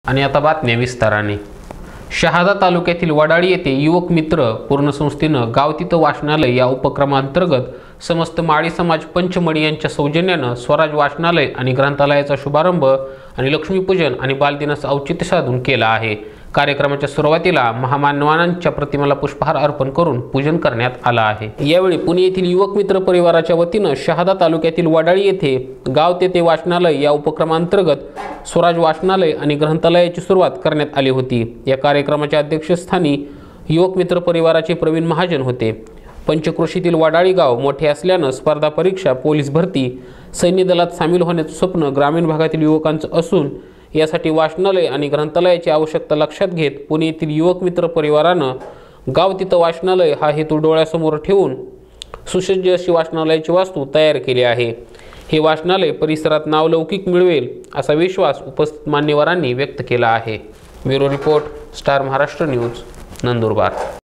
आणि आता बातम्या विस्ताराने। शहादा तालुक्यातील वडाळी येथे युवक मित्र पूर्ण संस्थेनं गाव तिथं वाचनालय या उपक्रमांतर्गत समस्त माळी समाज पंचमढी यांच्या सौजन्यानं स्वराज वाचनालय आणि ग्रंथालयाचा शुभारंभ आणि लक्ष्मीपूजन आणि बालदिनाचं औचित्य साधून केला आहे। कार्यक्रमाच्या सुरुवातीला महामानवांच्या प्रतिमेला पुष्पहार अर्पण करून पूजन करण्यात आलं आहे। यावेळी पुणे येथील युवक मित्र परिवाराच्या वतीनं शहादा तालुक्यातील वडाळी येथे गाव तेथे वाचनालय या उपक्रमांतर्गत स्वराज वाचनालय आणि ग्रंथालयाची सुरुवात करण्यात आली होती। या कार्यक्रमाच्या अध्यक्षस्थानी युवक मित्र परिवाराचे प्रवीण महाजन होते। पंचक्रोशीतील वडाळी गाव मोठे असल्यानं स्पर्धा परीक्षा, पोलीस भरती, सैन्य दलात सामील होण्याचं स्वप्न ग्रामीण भागातील युवकांचं असून यासाठी वाचनालय आणि ग्रंथालयाची आवश्यकता लक्षात घेत पुणे येथील युवक मित्र परिवारानं गाव तिथं वाचनालय हा हेतू डोळ्यासमोर ठेवून सुसज्ज अशी वाचनालयाची वास्तू तयार केली आहे। हे वाचनालय परिसरात नावलौकिक मिळवेल असा विश्वास उपस्थित मान्यवरांनी व्यक्त केला आहे। Bureau report, Star Maharashtra News, Nandurbar.